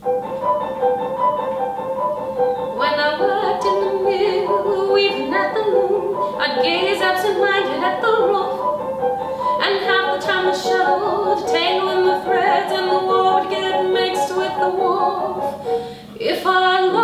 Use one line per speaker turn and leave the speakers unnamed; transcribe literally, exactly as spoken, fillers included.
When I worked in the mill, weaving at the loom, I'd gaze absent-minded at the roof, and half the time the shuttle would tangle in the threads, and the wool would get mixed with the woof. If I